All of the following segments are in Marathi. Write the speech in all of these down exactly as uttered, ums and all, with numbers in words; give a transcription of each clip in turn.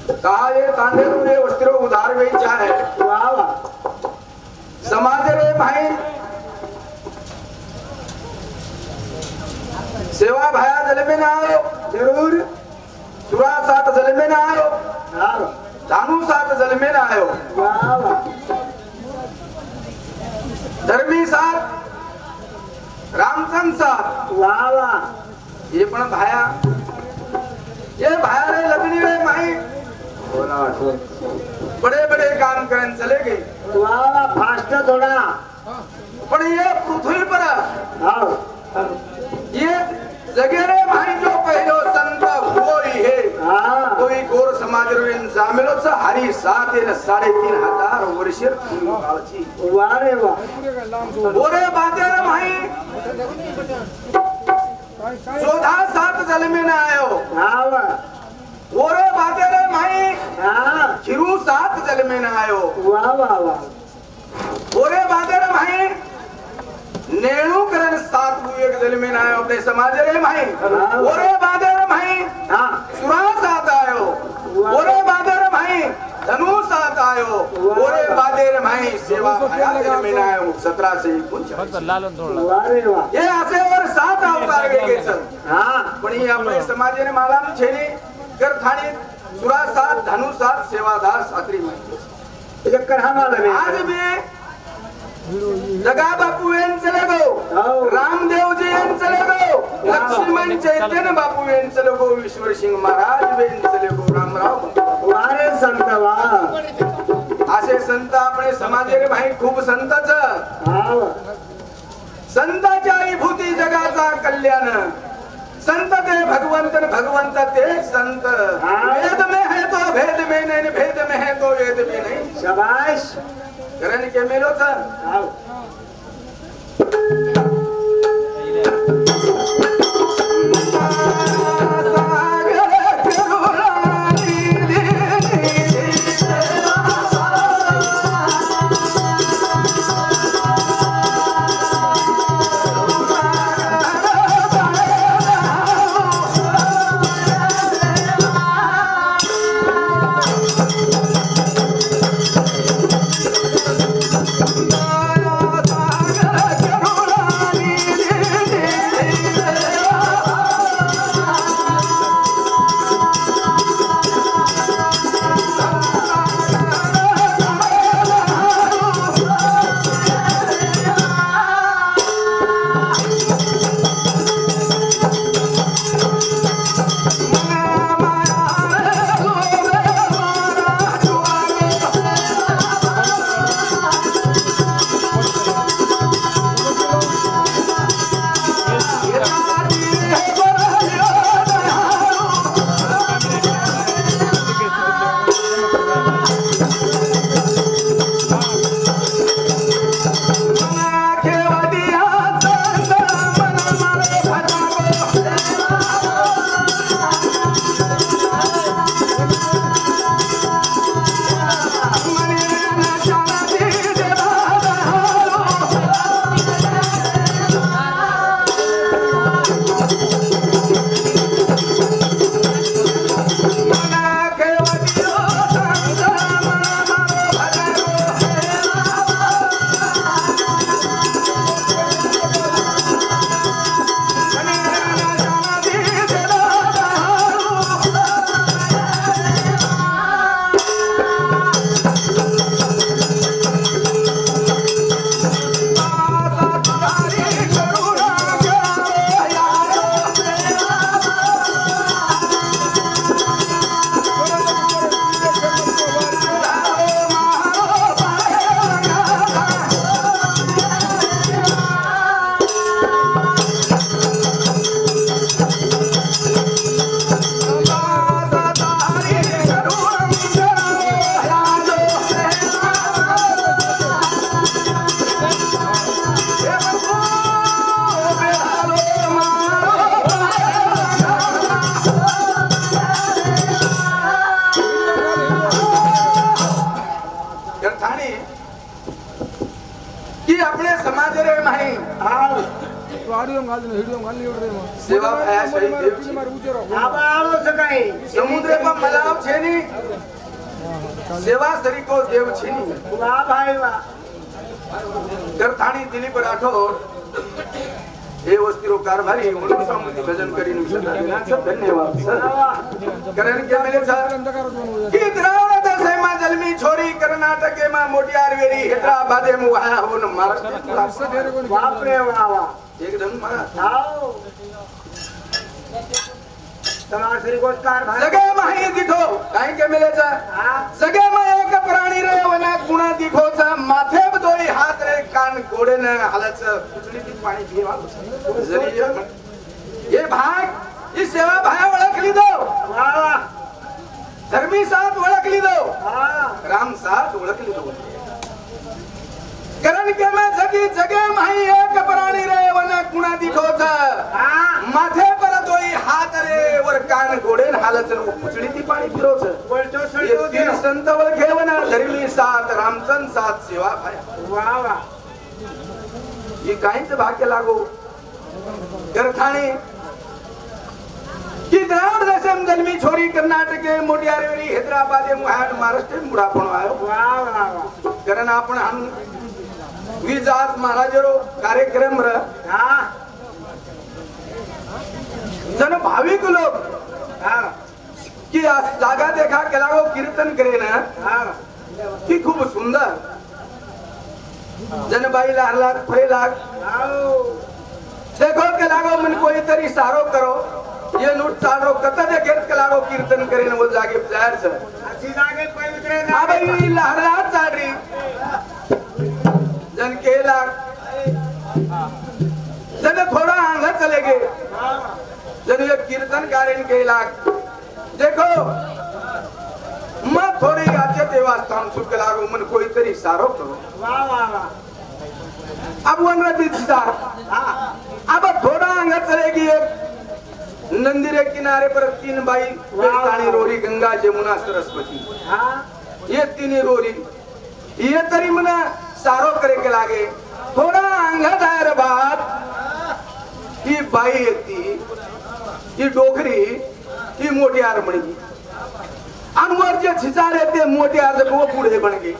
कहा ये तांदे ये वस्त्र उधार गई चाहे वाह वाह समाज रे भाई सेवा भाया जल में ना आयो जरूर सुरा सात जल में ना आयो हाँ धानु सात जल में ना आयो वाह वाह धर्मी सात रामचंद सात वाह वाह ये पण भाया ये भाया रे लगनी रे माई बड़े बड़े काम करन चले गए वाह वाह फास्ट थोड़ा पण ये पृथ्वी पर हाँ ये जगे रे भाई जो पहलो संत वो ही है हाँ कोई गोर समाज रे जामेलो छ हरी सात ने साढ़े तीन हजार वर्ष कालची वाह रे वाह ओरे बाते रे भाई चौदह सात जल में ना आयो हाँ वाह ओरे बाते रे भाई हाँ खिरू सात जल में ना आयो वाह वाह वाह ओरे बाते रे भाई नेणू करन सात बु एक जल में ना आयो अपने समाज रे भाई ओरे बाते रे भाई हाँ सुरा सात आयो ओरे बाते रे भाई धनु सात आयो ओरे बाते रे भाई सेवा भाया जल में ना आयो सत्रह से उनचास वाह रे वाह ये असे और सात अवतार गए चल हाँ पण ही आपले समाज ने माला छेली कर थानी सुरा सात धनु सात सेवादार सात्री माई चक्कर हमारा आज भी जगा बापू एन चले गो रामदेव जी एन चले गो लक्ष्मण चैतन्य बापू एन चले गो ईश्वर सिंह महाराज एन चले गो रामराव वारे संत वाह असे संत आपले समाज रे भाई खूप संतच हाँ संताच्या विभूती जगाचा कल्याण संत ते भगवंत भगवंत ते संत वेद में है तो भेद में नहीं भेद में है तो वेद में नहीं शाबाश करण के मेलो था हाँ सेवा भया शहीद देव आबाळो सकाळी समुद्र पर मलाव छेनी सेवा सरी को देव छीनी वाह भाई वाह करथाणी दिलीप राठोड हे वस्तीरो कारभारी म्हणून सामुती भजन करीन विचारलेला सर धन्यवाद सर कारण के मेले सर की द्रावण दसेमा जलमी छोरी कर्नाटके मा मोटियार वेरी हैदराबादे मुहाया होन महाराष्ट्र बाप रे वाह वाह एकदम मा आओ तमार श्री गोष्टार सगळे माही दिठो काय के मेले सर सगळे मा एक प्राणी रे वना गुणा दिठोचा माथे दोई हात रे कान गोडे न हालच कुचली ती पाणी पिवा जरी ये भाग ही सेवा भाया ओळखली दो वाह वाह धर्मी साथ ओळखली दो हां राम साथ ओळखली दो कारण के मैं जगी जगे माही एक प्राणी रे वना गुणा दिठोचा हां माथे पर दोई हात रे वर कान गोडे न हालच कुचली ती पाणी पिरोच बोलतो ये सळतो तीन संत ओळखेवना धर्मी साथ रामचंद साथ सेवा भाया वाह वाह ये काहीच भाग्य लागो करथाणे की द्रावण देशम जन्मी छोरी कर्नाटके मोटियारेवरी हैदराबादे मुहाड महाराष्ट्र मुडा पण आयो वाह वाह वाह कारण आपण हम विजात महाराजरो कार्यक्रम र हां जन भाविक लोक हां की आज जागा देखा केला गो कीर्तन करे ना हां की खूप सुंदर जनबाई लाख लाख फरे लाख आओ देखो के लागो मन कोई तरी सारो करो ये नूट चारो कता दे घेत के लागो कीर्तन करे न वो जागे जाहिर से अशी जागे पवित्र आ भाई लहरा चाडरी जन के लाग जन थोड़ा आंधा चले गए जन ये कीर्तन कारण के लाग देखो मैं थोड़ी आचे देवा स्थान सुख के लागो मन कोई तरी सारो करो वाह वाह वाह अब वन रती हां अब थोड़ा आंगा चलेगी एक नंदीरे किनारे पर तीन बाई बेलताणी रोरी गंगा जमुना सरस्वती हां ये तीन रोरी ये तरी मना सारो करे के लागे थोड़ा आंगा दायर बात ही बाई येती ही डोकरी ही मोठी आरमणी आणि वर जे छिचार येते मोठी आर वो पुढे बन गई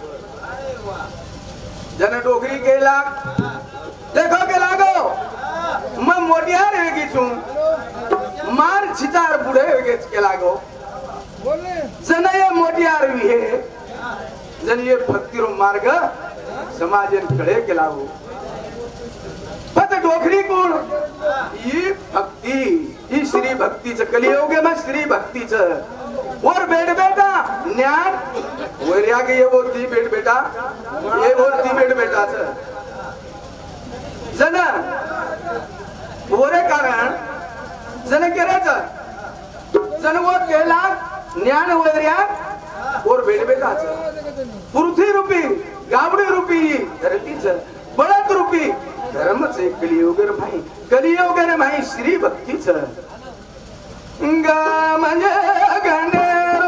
जन डोकरी के लाग देखो के लागो मैं मोटियार वेगी छू मार छिचार बुढ़े वेगे के लागो जन ये मोटियार भी है जन ये भक्ति रो मार्ग समाजन कळे के लागो पत डोकरी कोण ही भक्ती ही श्री भक्तीच कलियुगे में श्री भक्तीच और बेट बेटा ज्ञान वरिया के ये बोलती बेट बेटा ये बोलती बेट बेटा जन वरे कारण जन केराच जन वो केला ज्ञान वरिया और बेट बेटा पृथ्वी रूपी गावडी रूपी धरतीच बळत रूपी धर्मच कलियुग रे भाई कलियुग रे भाई श्री भक्तीच गा म्हणजे गणेरो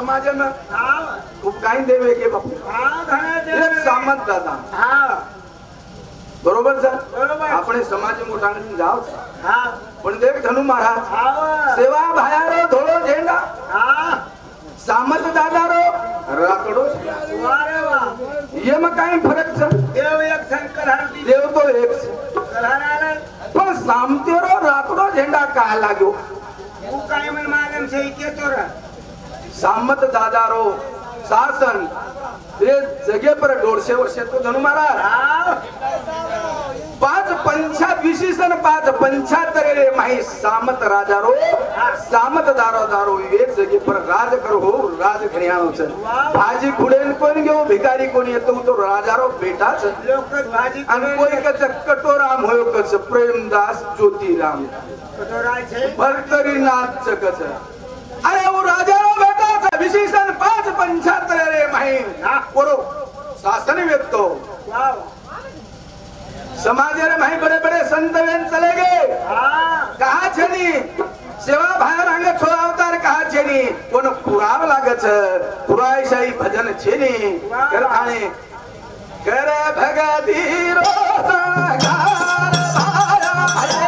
समाजानं हा खूप काही देवे गे बापू हा धन्य एक देव सामंत दादा हा बरोबर सर बरोबर આપણે સમાજ મોટાને જાવ हा પણ દેખ ધનુ महाराज हा સેવા ભાયારો ધોળો ઝેંડા हा सामंत दादारो रातडो वारे वा એમાં કાઈ ફરક છે देव एक शंकर हरती દેવ તો એક છે करायला પણ સામતેરો રાતડો ઝેંડા કા લાગ્યો तू काय म्हण मालम से येतो रे सामंत दादारो शासन हे जगे पर दोनशे वर्ष तो धनु महाराज हा पाच पंचावीसी सन पाच पंचाहत्तर रे माही सामंत राजारो सामंत दारो दारो एक जगे पर राज करो हो राज घण्यानो छ भाजी खुडेन कोण घेऊ भिकारी कोण येतो तो राजारो बेटा छ लोक भाजी आणि कोई कच कटोराम होयो कच प्रेमदास ज्योतिराम कटोरा छे भरतरीनाथ च कच अरे वो राजारो बेटा छ विशेषण पाच पंचाहत्तर रे माही पोरो शासन व्यक्तो वाह समाज रे माही बड़े बड़े संत वेन चले गए हाँ कहा छनी सेवा भायर अंग छो अवतार कहा छनी कोन पुराव लागे छ पुरायशाही भजन छनी कर खाने कर भगती रो संगार भाया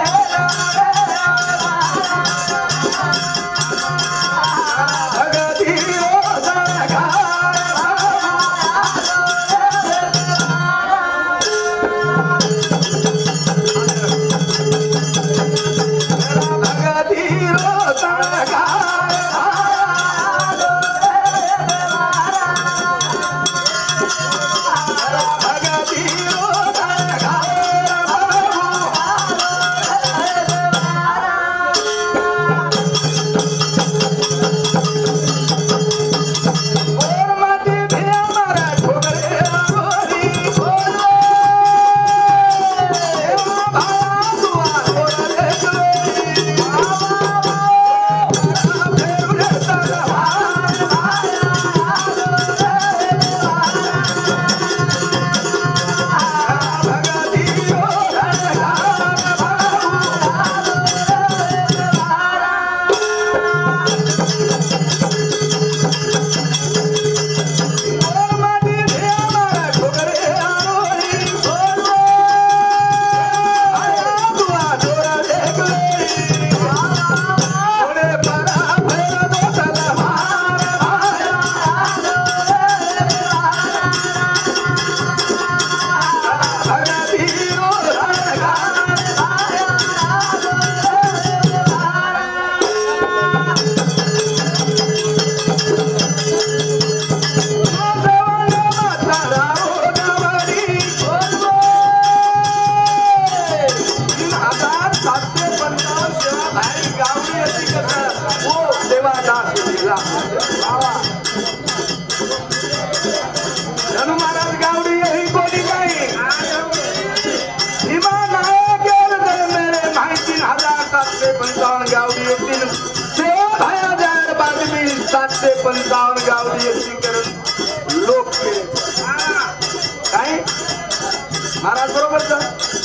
भगती रो संगार पंचावन्न गावडी करून लोक केले काय महाराज बरोबर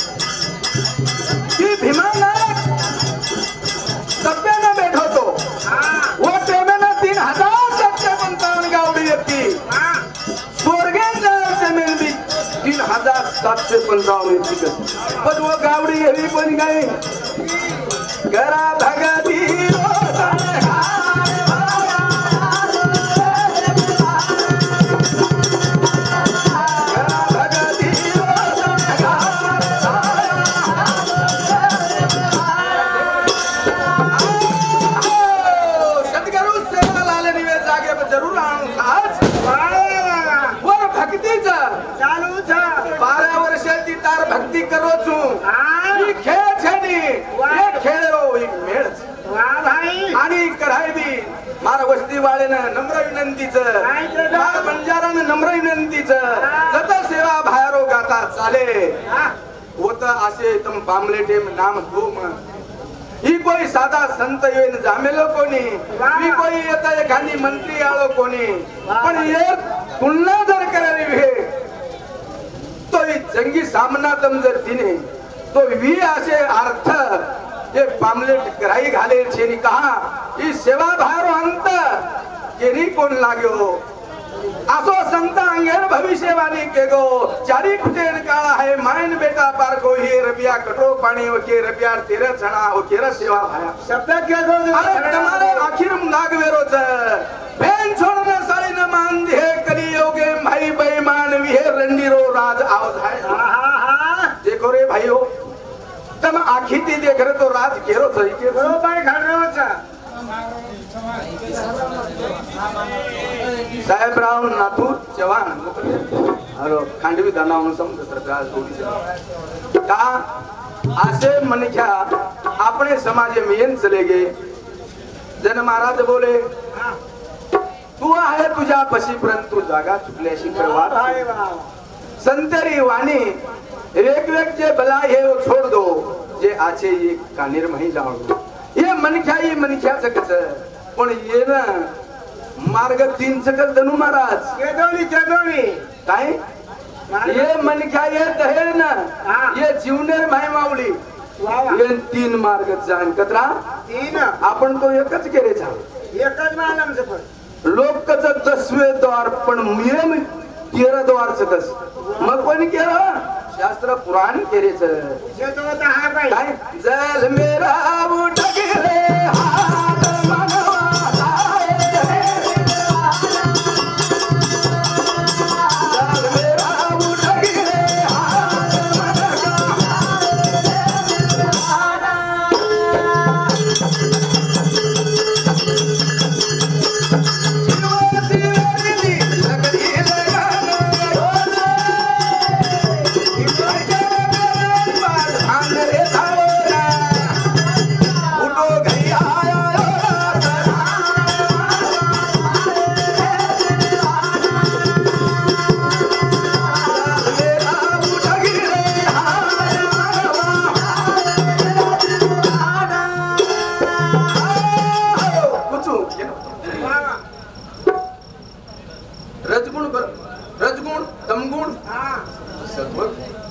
की भीमा नायक सभ्यानं बैठवतो व टेमेनं तीन हजार सातशे पंचावन्न गावडी येते स्वर्गात जमीन बी तीन हजार सातशे पंचावन्न येते पण व गावडी हेवी पण काय घरा भगती भक्ति करो छू ये खेळ छेनी ये खेळो एक मेळ वाह भाई आणि कराय बी मारा वस्ती वाळेनं नम्र विनंतीचं मारा बंजारानं नम्र विनंतीचं जत सेवा बाहेरो गाता चाले होत असे तम बामलेटे नाम धूम ही कोई साधा संत येन जामेलो कोणी ही कोई येता एखादी मंत्री आलो कोणी पण ये तुलना जर करावी हे तो जंगी सामना तम जर तिने तो वी असे अर्थ ये पामलेट कराई घाले छेनी कहा ही सेवा भारो अंत केरी कोण लाग्यो असो संत अंगेर भविष्यवाणी के गो चारी कुटेर काळ आहे मायन बेटा पार को हे रबिया कटो पाणी ओ के रबिया तेरा छणा ओ केरा सेवा भाया शब्द के दो अरे तुम्हारे आखिर लागवेरो छ बेन छोड़ने सारी न मान दे कलियोगे भाई बेईमान विहे रंडीरो राज आवत है हां हां देखो रे भाइयो तम आखी ती देख रे तो राज केरो सही के बरोबर घडलो छ साहेबराव नाथू चव्हाण हॅलो खांडवी दानावून समजत राज जोडी का असे मनख्या अपने समाज में चले गए जन महाराज बोले तू आहे तुझ्या पशी परंतु जागा चुकल्याशी करवा संतरी वाणी एक वेग जे बला है वो छोड़ दो जे आचे ये कानेर मही जाओ ये मनख्या ये मनख्या सकच पण ये ना मार्ग तीन सकल धनु महाराज केदोनी केदोनी काय ये मनख्या ये तहे ना ये जीवनेर माय माऊली ये तीन मार्ग जाण कतरा तीन आपण तो एकच केरे जा एकच मानम से पण लोक कच दसवे द्वार पण नियम तेरा द्वार सकस मग कोणी केलं शास्त्र पुराण केरेच जे तो आता हा बाई काय जल मेरा उठ गिरे हात मनवा लाए जल मेरा उठ गिरे हात रजगुण रजगुण तमगुण सत्व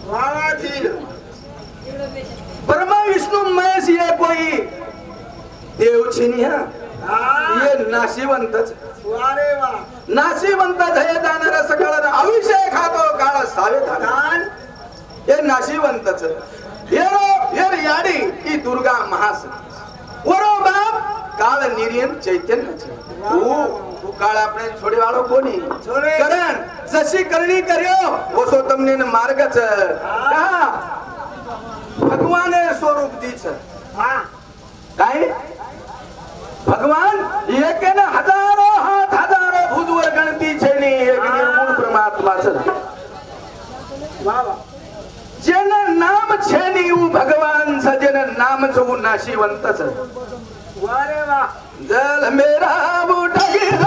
ब्रह्मा विष्णु महेश ये कोई देव छिनिया ये नाशिवंतच वारे वा नाशिवंत धय दानर सकळ अभिषेक खातो काळ सावे दान ये नाशिवंतच येरो येर याडी ही दुर्गा महास वरो बाप काळ निर्यन चैतन्य तू तू काळ આપણે છોડી વાળો કોની છોડે કરણ જસી કરણી કર્યો ઓસો તમને ને માર્ગ છે હા ભગવાને સ્વરૂપ દી છે હા કાઈ ભગવાન એકે ને હજારો હાથ હજારો ભૂતવર ગણતી છે ની એક નિર્ગુણ પરમાત્મા છે વાહ વાહ જેને નામ છે ની હું ભગવાન છે જેને નામ છે હું નાશીવંત છે વારે વાહ जल मेरा बूट गिरे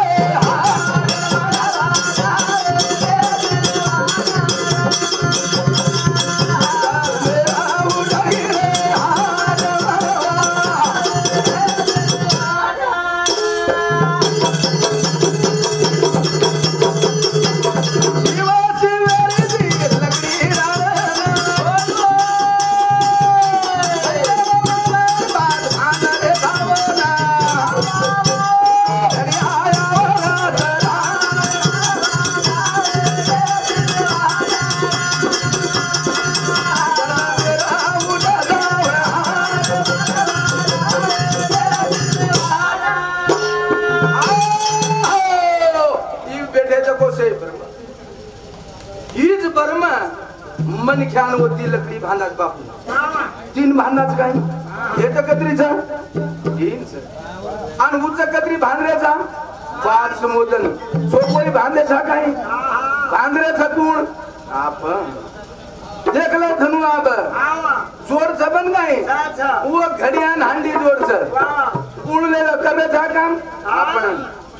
मनख्यान होती लकडी भांडाच बापू तीन भांडाच काय हे तर कत्रीचा तीन सर आणि उच्च कत्री भांडऱ्याचा पाच मोदन सोपई भांड्याचा काय भांडऱ्याचा गुण आपण देखला धनु आब जोड सबन काय व घडियान हांडी जोडच उळलेलं कबेचा काम आपण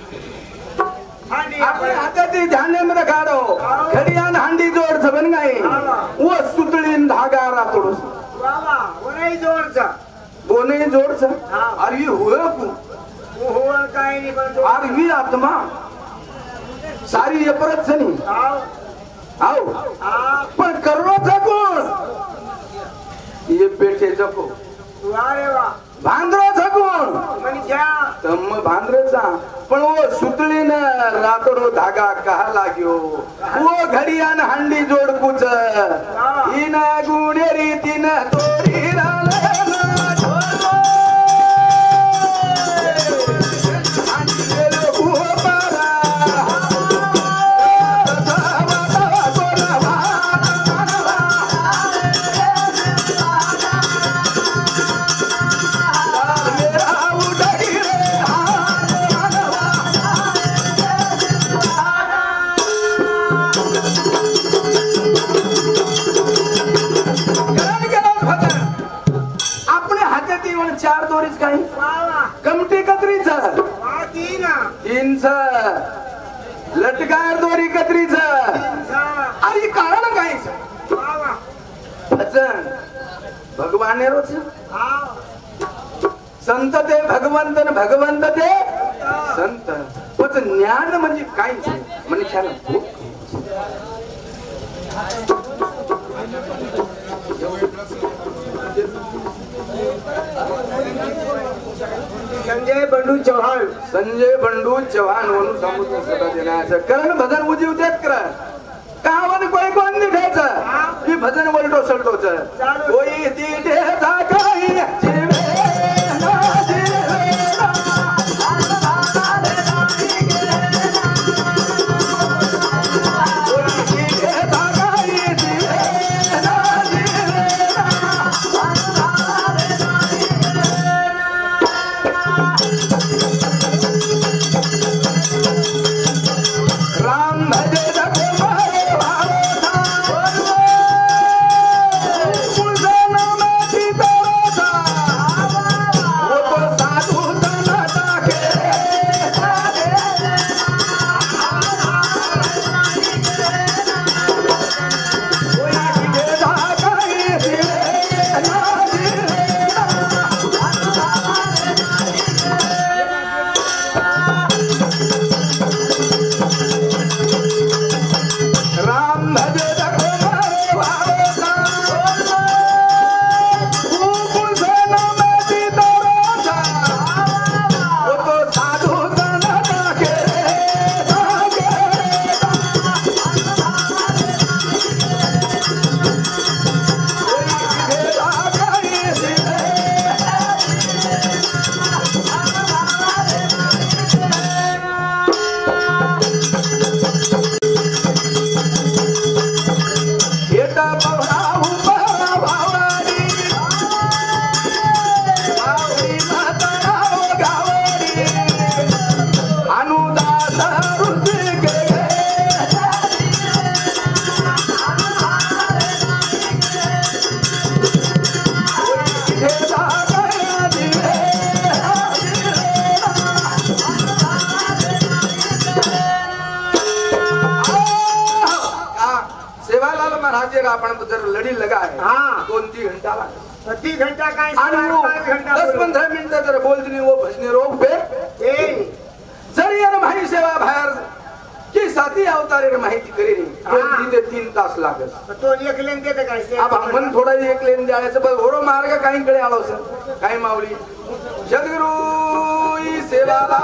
आपण हाताती झांडे मध्ये काढो घडियान हांडी जोड सबन काय व सुतळीन धागा रातोडस वावा ओने जोडचा बोने जोडच अरे होय तू हो काय नाही पण अरे वी आत्मा सारी यपरच नाही आओ आओ पण करोचा कोण ये पेटे जपो वारे वा भांद्रोचा कोण म्हणजे तम भांद्रचा पण वो सुतळीन रातडो धागा कहा लाग्यो वो घडियान हांडी जोडकूच इन गुणेरी तीन तोरी राले चार दोरीच काही कमटी कत्रीच तीनच लटकार दोरी कत्रीच आई कारण काहीच भजन भगवान रोज संत ते भगवंत भगवंत ते संत पण ज्ञान म्हणजे काहीच मनुष्याला खूप संजय बंडू चव्हाण संजय बंडू चव्हाण म्हणून समुद्र सदा देण्याचं करण भजन उजीव देत कर कावन कोई कोण निठायचं मी भजन वलटो सलटोच कोई तिठेचा काही जीवे ना जीवे लड़ी लगा है हाँ दोन तीन घंटा प्रति घंटा का दस पंद्रह मिनट जर बोलती नहीं वो भजने रोग पे जर यार माही सेवा बाहेर की साथी अवतारे माहिती करेल दोन ते तीन तास लागत तो एक लेन देते काय अब आपण थोडा एक लेन द्यायचं पण ओरो मार्ग काही कडे आलो सर काही मावली सद्गुरु ई सेवाला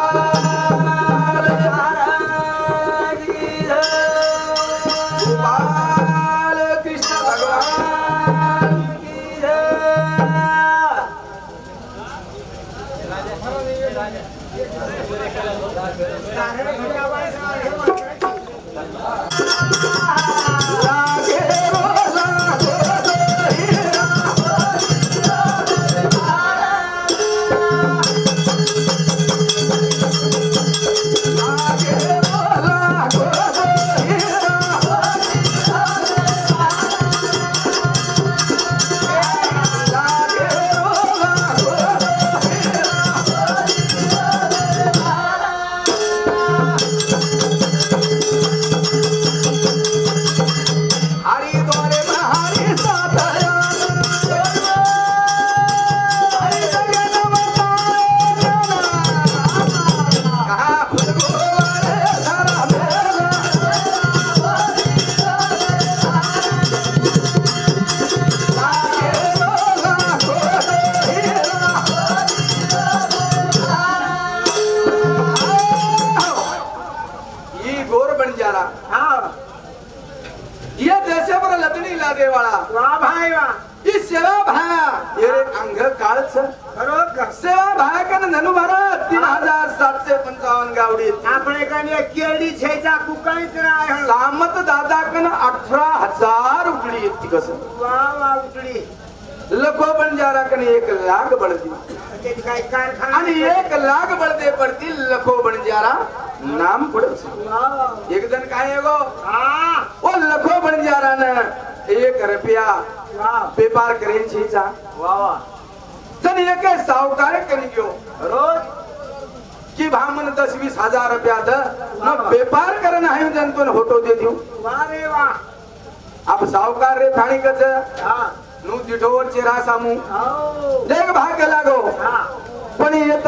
फडके वाला वा भाई वा ही सेवा भाया ये रे अंग काळच खरोखर सेवा भाया कन धनु भारत तीन हजार सातशे पंचावन्न गावडी આપણે કને કેડી છેજા કુકાઈત રાય सामत दादा कन अठरा हजार उजड़ी इतनी कसम वा वा उजड़ी लखो बंजारा कन एक लाख बढ़ती તે કાઈ કારખાના आणि एक लाख बढ़ते पड़ती लखो बंजारा नाम पड़े वा एक दिन काय गो હા वो लखो बंजारा ने एक रुपया वा व्यापार करेन छीचा वा वा जन एक सावकार करी गयो રોજ कि भामन दस बीस हजार रुपया द न व्यापार करन आयो जन तो होटो दे दियो वा रे वा अब सावकार रे थाणी कच હા नु दिठोर चेहरा सामू આવો देख भाग लागो હા पण येत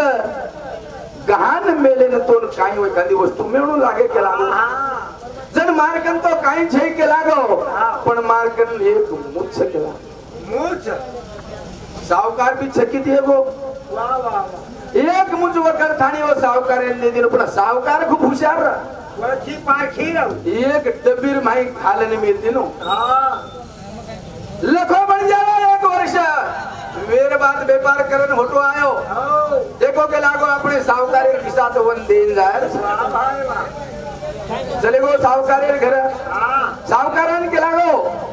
गहान मेले न तो काही होय कधी वस्तू मिळू लागे के लागो હા जन मार्कन तो काही छे के लागो पण मार्कन एक मुच्छ के लागो મૂછ सावकार भी छकित है वो वा वा वा एक मुझ वकर थानी वो सावकार ने दिनो पण सावकार खूप हुशार रहा. વળખી પારખી રહું एक डबीर माई खालने मिलती नो હા लखो बन जाओ एक वर्ष मेरे बात व्यापार करन होटो आयो હો देखो के लागो अपने सावकारी किसा तो वन दिन जाए વા ભાઈ વા चले गो सावकारी घर હા सावकारान के लागो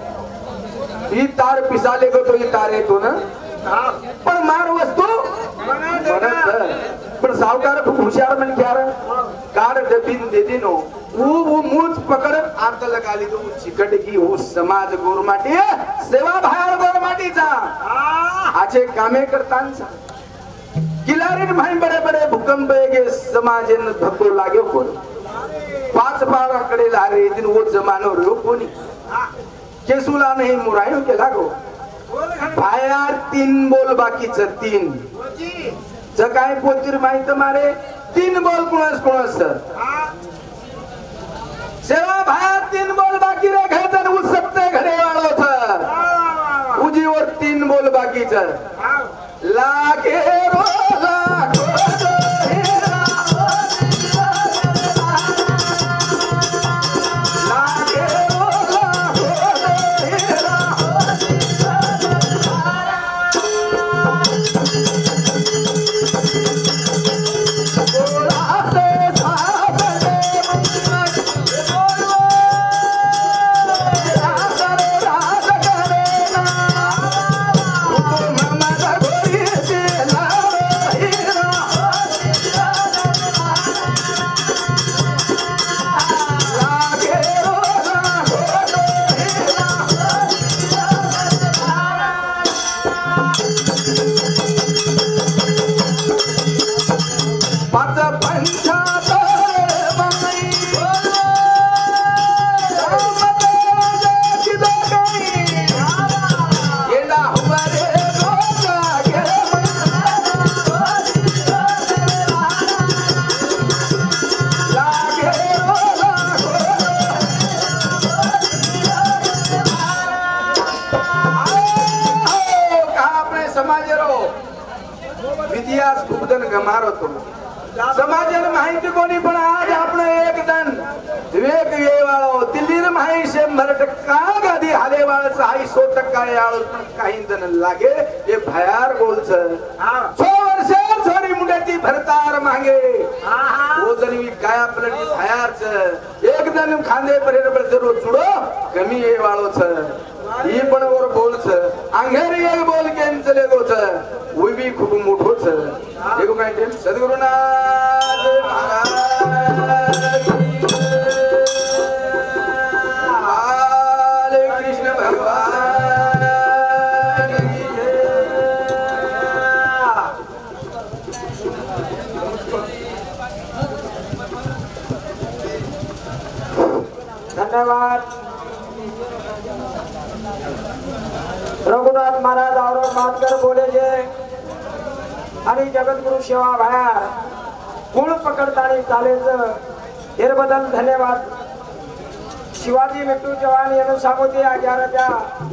ही तार पिसा ले गो तो ही तारे तो ना હા पण मार वस्तू મને म्हणत દેખા पण सावकार खूप हुशार म्हण क्या रे कार डबीन दे दिनो वो वो मूछ पकड़ आत लगा ली तो चिकट की वो समाज गोरमाटी सेवा बाहेर गोरमाटीचा હા आचे कामे करतांचा किलारीन भाई बडे बडे भूकंप येगे समाजेन धक्को लाग्यो कोण पाच पाराकडे लारे दिन वो जमानो रो कोणी હા केसुला नाही मुरायो के लागो બોલ ઘણી बाहेर तीन बोल बाकीच तीन ઓજી जगाय पोतीर माहित मारे तीन बोल कोणस कोणस હા सेवा बाहेर तीन बोल बाकी रे घरचन उसकते घडे वाळो छ વા વા વા उजीवर तीन बोल बाकीच હા लागे रो लाखो हेरा लागे रो लाखो हेरा बोलाते साबडे मंगल बोलो राजरे राजगरे ना हुकुम मत गोरी से लारो हीरा लागे रो लाखो हेरा पाच पंचातर बाई गेला हुआ रे रोजा गे लागे रो लाखो आओ का आपने समाज रो इतिहास खूप जण गमारो तो समाजाने माहिती कोणी पण आज आपण एक जण वेग वेवाळो दिल्लीर माही शंभर टक्का गादी हाले वाळच आई सो टक्का याळ पण काही जण लागे हे भयार बोलच હા छो वर्ष छोरी मुंड्याची भरतार मागे હા હા वो जण वी काया पलटी भयारच एक जण खांदे परेर बळजरो जुडो कमी ये वाळोच ही पण वर बोलच अंगेरी एक बोल केन चले गोच वो भी खूप मोठोच देखो काय ते सद्गुरुनाथ महाराज बाल कृष्ण भगवान की जय। धन्यवाद रघुनाथ महाराज औरंग मातकर बोले जे आणि जगद्गुरु सेवा बाहेर गुण पकडताना चालेच हेर बदल धन्यवाद शिवाजी मिट्टू चव्हाण यांना सांगोते अग्यार त्या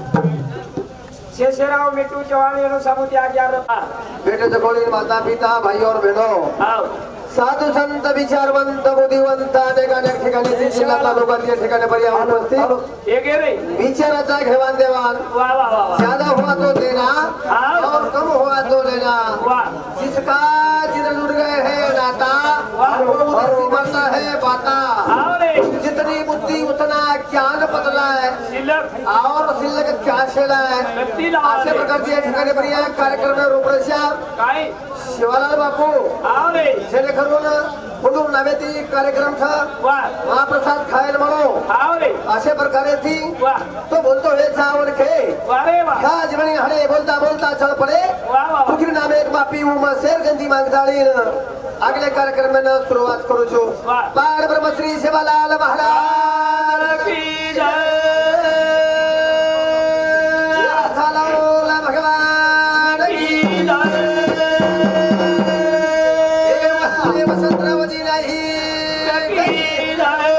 शेषराव मिट्टू चव्हाण यांना सांगोते अग्यार बेटे जकोली माता पिता भाई और बहनों साधू संत विचारवंत बुद्धिवंत अनेक अनेक ठिकाणी जिल्ह्यातल्या लोकांच्या ठिकाणी पर्यावरण असते एक आहे रे विचाराचा घेवाण देवाण वाह वाह वाह वाह ज्यादा हुआ तो देना और कम हुआ तो लेना वाह जिसका जिधर जुड़ गए है नाता और मरता है बाता हाँ रे जितनी बुद्धि उतना ज्ञान पतला है शिल्लक और शिल्लक क्या शेला है गती लावा अशा रे प्रकारची या ठिकाणी पर्याय कार्यक्रम रूपरेषा काय शिवालाल बापू हाँ रे जेणेकरून बोलून नावेती कार्यक्रम था वाह महाप्रसाद खायला म्हणो हाँ रे अशा प्रकारे थी वाह तो बोलतो हे चावल खे वाह रे वाह का जीवनी हणे बोलता बोलता चल पडे वाह वाह फुकरी नामे एक मापी उमा शेर गंदी मांगताळीन अगले कार्यक्रम में शुरुआत करू छु वाह पार ब्रह्म श्री शिवालाल महाराज की जय थालाओला भगवान की की जय हे वसंतरावजी नाही की जय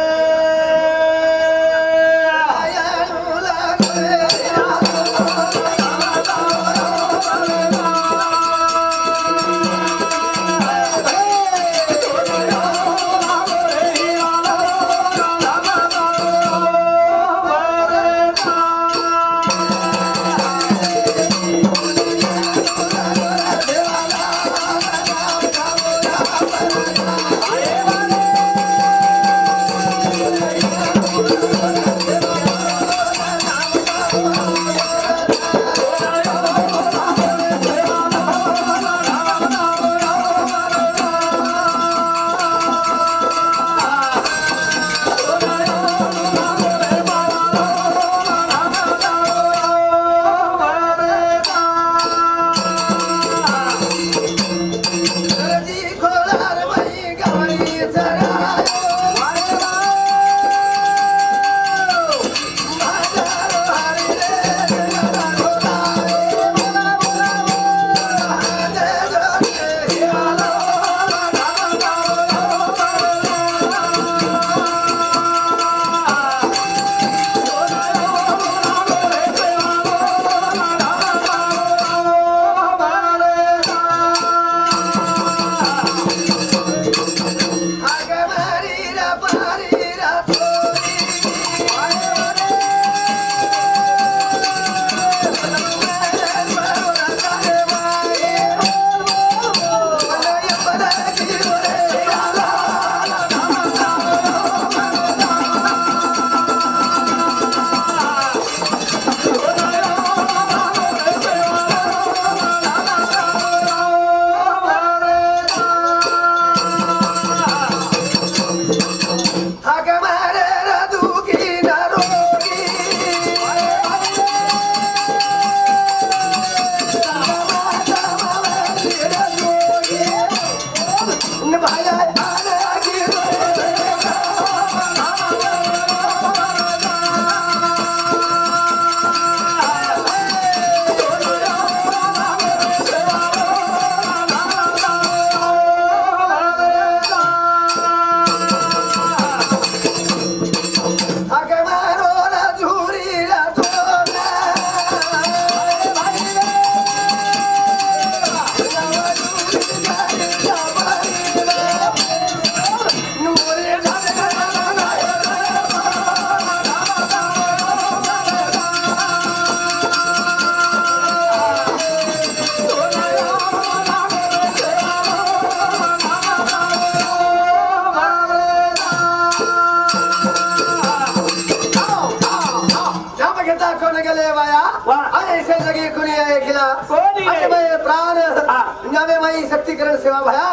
शक्तिकरण सेवा भया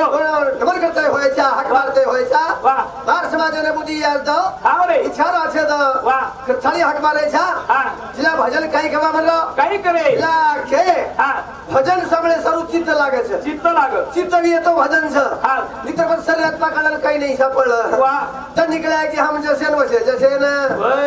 नमन करते होयचा हक मारते होयचा वाह बार समाजने बुद्धि याद दो हाँ रे इच्छा राखे दो वाह थाली हक मारे छा हाँ जिला भजन काही केवा म्हणलो काही करे जिला के हाँ भजन सगळे सर्व चित्त लागे छे चित्त लाग चित्त येतो भजन छ हाँ नितर पण शरीरात पकडलं काही नाही सापडलं वाह तर निकळ्या की हम जसे न वसे जसे न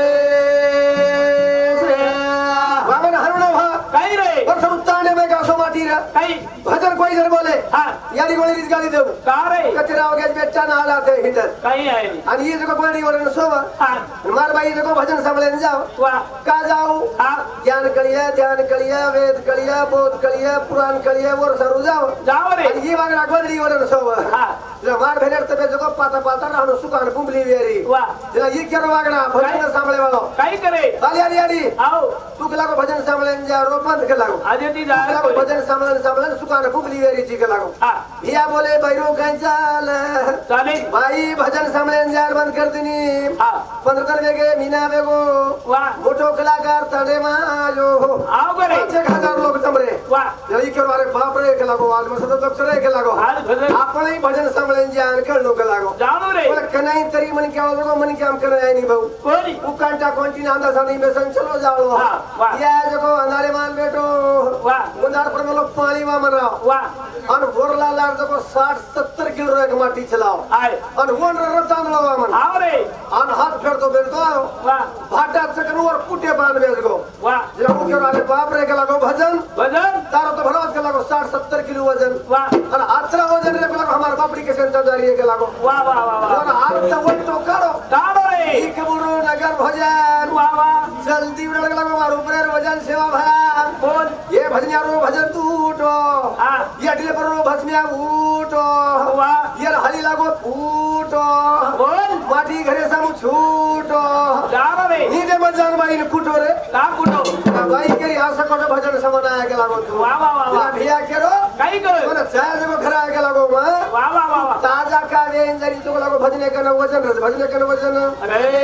बाबा हरुणा भा काही रे और सब ताणे में गासो माटी रे काही भजन कोई जर बोले हाँ यादी गोळी रीत गाडी देऊ का रे कचरा वगैरे बेटा ना आला ते हिटर काही आहे आणि ये जको गोळी वरन सोवा हाँ मार बाई जको भजन संभळेन जाओ वाह का जाऊ हाँ ज्ञान कलिया ध्यान कलिया वेद कलिया बोध कलिया पुराण कलिया वर सरू जाओ जाओ रे आणि ये वागडा गोळी वरन सोवा हाँ तिला मार भेलेर तबे जगो पाता पाता राहणो सुकान बुंबली वेरी वा तिला ये केरो वागणा भजन सांभळे वालो काय करे आली आली आली आओ तू के लागो भजन सांभळे जा रो बंद के लागो आजे ती तू जा लागो भजन सांभळे सांभळे सुकान बुंबली वेरी जी के लागो हां हिया बोले बैरो काय चाल चाले भाई भजन सांभळे जा बंद कर दिनी हां बंद कर वेगे मीना वेगो वा मोठो कलाकार तडे माजो आओ करे पाच हजार लोक तमरे वा जरी केरो अरे बाप रे के लागो आज मसद दक्षरे के लागो आज भजन आपणे भजन सांभळे जा कळनो के लागो जानो रे बोले कनाई तरी मन के आवो मन के हम करे आई नी भाऊ कोनी उकांटा कोंटिना अंदा सानी में सन चलो जाओ हाँ, वाह। या जको अंधारे मान बेटो वाह मुंदार पर बोलो पानी वा मनाओ वाह अन बोरला लार जको साठ सत्तर किलो एक माटी चलाओ आए अन वोन रता मलावा मन आओ रे अन हाथ फेर दो बेर दो वाह भाटा चकन और कुटे बांध बेज गो वाह जरा मुके अरे बाप रे के लागो भजन भजन तारो तो भरवास के लागो साठ सत्तर किलो वजन वाह अन आत्रा वजन रे के लागो हमार बापड़ी के सेंटरदारी के लागो वाह वाह वाह वाह अन हाथ तो वट तो करो जानो रे एक बुरो नगर भजन वाह वाह जल्दी उड़क लगो मारो ऊपर वजन सेवा भया बोल ये भजनियारो भजन तू उठो हां ये अटले पर भस्मिया उठो वाह ये हली लागो फूटो बोल माटी घरे सामु छूटो जानो रे नीचे मजान बाई ने फूटो रे का कुटो बाई केरी आशा कोटो भजन समनाया के लागो तू वाह वाह वाह वाह भिया केरो काय करे कोन चाय जगो खरा के लागो मा वाह वाह वाह वाह ताजा का वेन जरी तो लागो भजने के वजन रे भजने के वजन अरे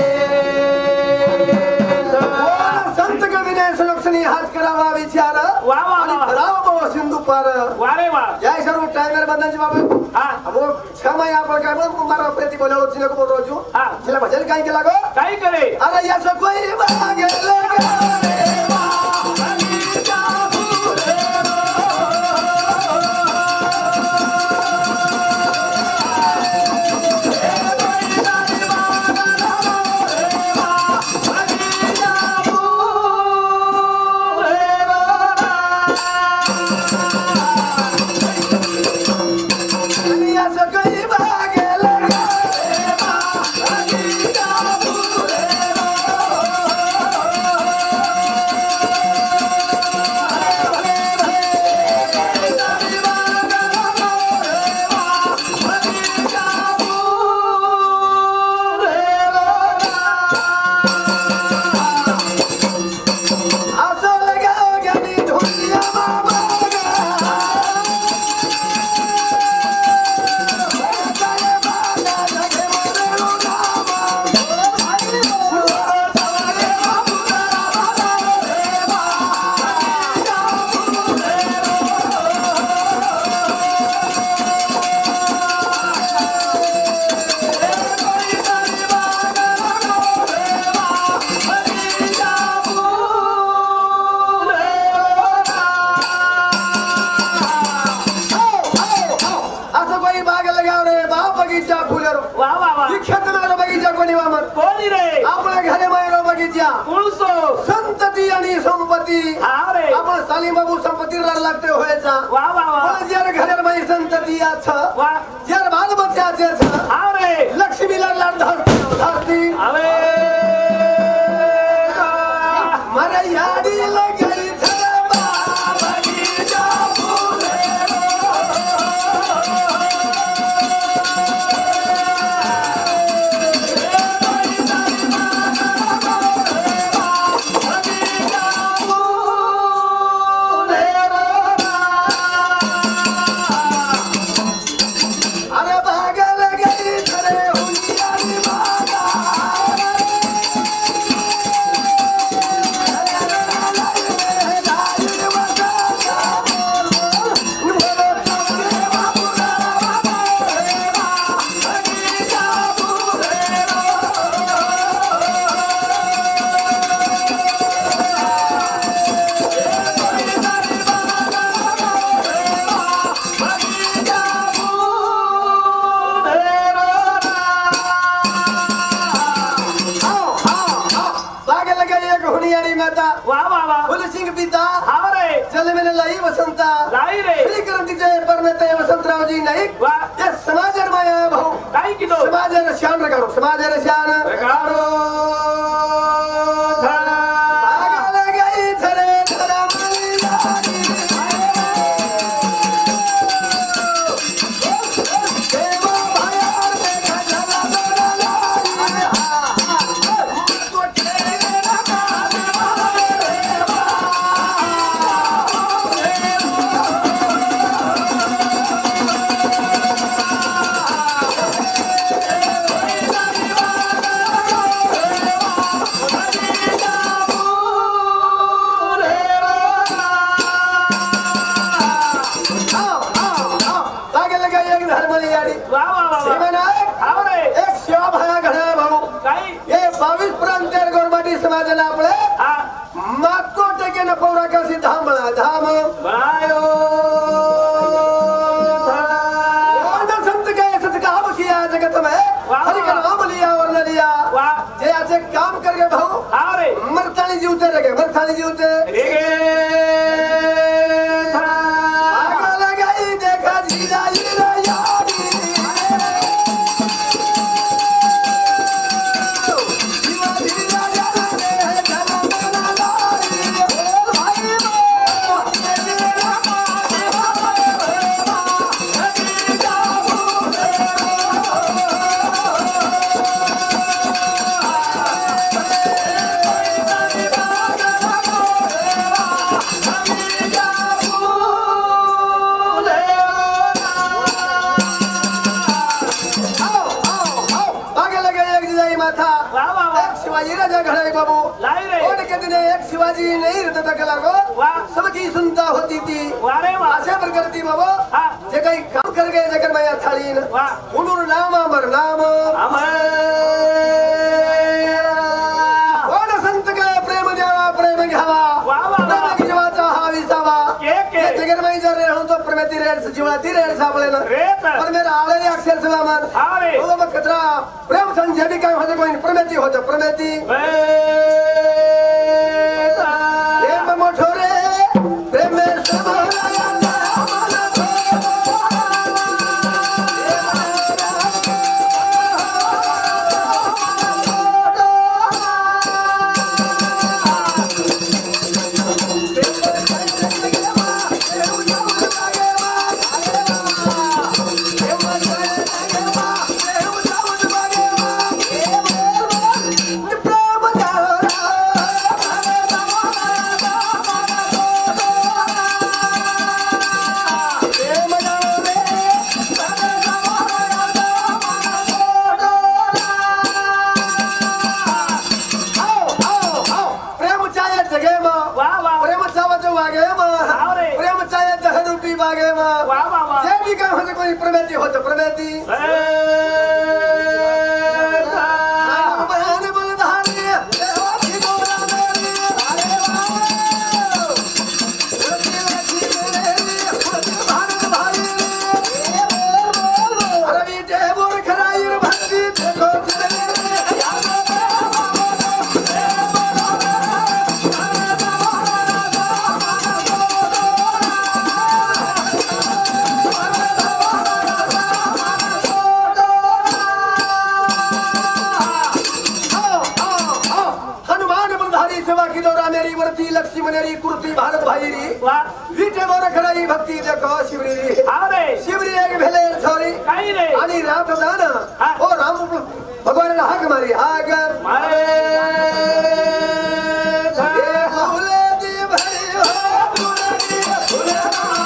संत के विनय सुलक्षणी हाथ करावा विचार वाह वाह वाह राव बाबा सिंधु पार वाह रे वाह जय सर टाइमर बंधन जी बाबा हां वो क्षमा यहाँ पर काय बोल मारा प्रति बोले लो जिने को बोल रोजू हां चला भजन काई के लागो काय करे अरे या सब कोई भागे लगा रे संतती आणि संपत्ती आपण सालीम बाबू संपत्तीला लागते व्हायचा वाह वाह वाह जर घरात बाई संतती याच वाह जर बालबच्चाचे हां रे लक्ष्मीला लाड धरती धरती अरे मरा याडी लगाई थरा बाबा की जाबुले लाई रे श्रीकरंतीचे परमेते वसंतरावजी नाईक या समाजर माया भाऊ काय किलो समाजर शान रगारो समाजर शान रगारो आगल गई थरे थरा मली लागी देवा स्वागत है हरि का नाम लिया और न लिया जे ऐसे काम करके भाऊ अरे मरतानी जीवते रहे मरतानी जीवते आग लगाई देखा जीजा जीजा यारी जीवा जीजा यारी है चला मना लारी ओ भाई शिवाजी राजा घड़ा बाबू और के दिन एक शिवाजी नहीं रहता था कला को सबकी सुनता होती थी आशा पर करती बाबू जे कई काम कर गए जगन मैया थाली उनुर नाम अमर नाम और संत के प्रेम देवा प्रेम घावा प्रेम की जीवाचा हा विसावा जगन मैया जर रहे तो प्रमेती रेड जीवाती रेड सापले ना पर मेरा आले अक्षर सलामन वो मत खतरा प्रेम संजय भी काय होते कोई प्रमेती होते प्रमेती प्रेम मोठोरे प्रेम में सब प्रमेती होते प्रमेती लक्ष्मी मनेरी कुर्ती भारत भाईरी विटे मोर खराई भक्ती देखो शिवरी अरे शिवरी एक भेले छोरी काही रे आणि रात दाना ओ राम भगवान हाक मारी हाक मारे ए फुले दी भरी हो फुले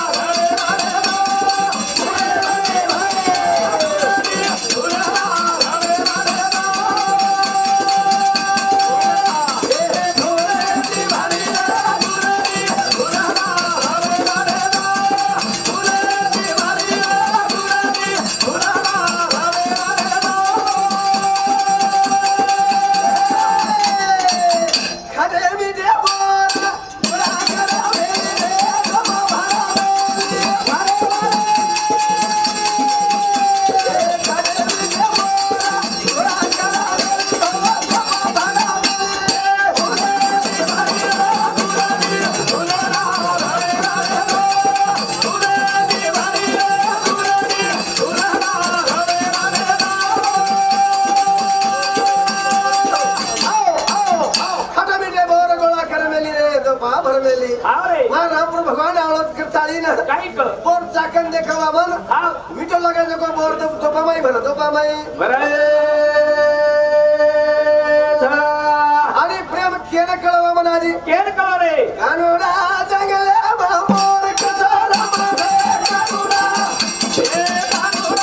भगवान आवत करताली ना काही कर बोर चाकन देखावा मन हां मिठो लगा जको बोर तो दोपामाई भर दोपामाई बरे आणि प्रेम केन कळवा मनाजी केन कळवा रे कानोडा जंगले मोर कसाला मारे कानोडा ए कानोडा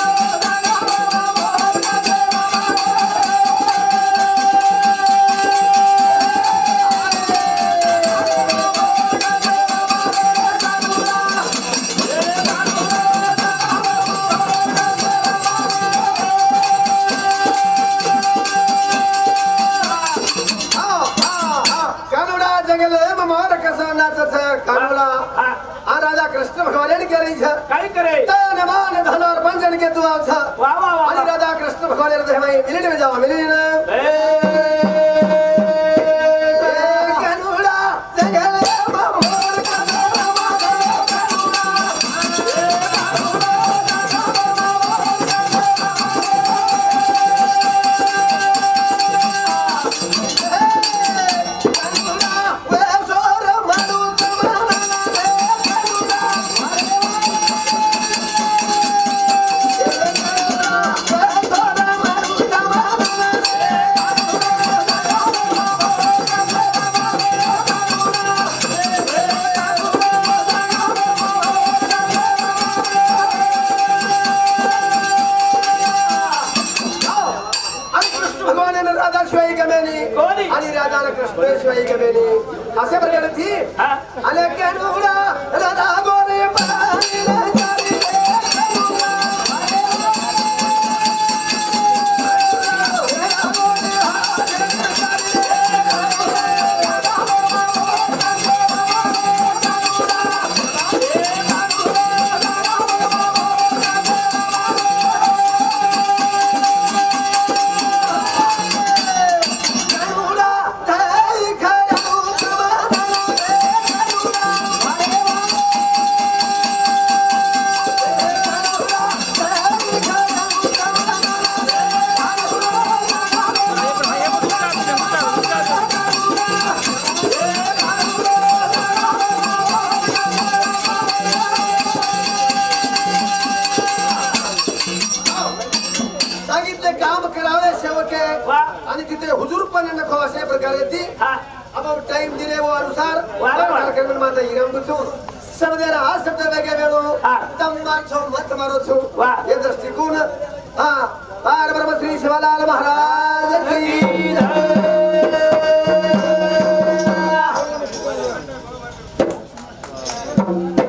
राजा कृष्ण भगवान के रही छ काय करे तन मान धन और पंजन के दुआ छ वाह वाह वाह अनि राजा कृष्ण भगवान हृदय में मिलन में जाओ मिलन कनुड़ा जगल मोर आणि राजा कृष्ण शिवाई गमेली असे प्रकारे थी आणि कनुड़ा राधा गोरे पानी जारी टाइम दिने वो अनुसार कार्यक्रम माता हिराम छु सबदेर हात शब्द बेगे बेलो तम मान्छौ मत मारो छु ये दृष्टिकोण हां पार ब्रह्म श्री शिवलाल महाराज की जय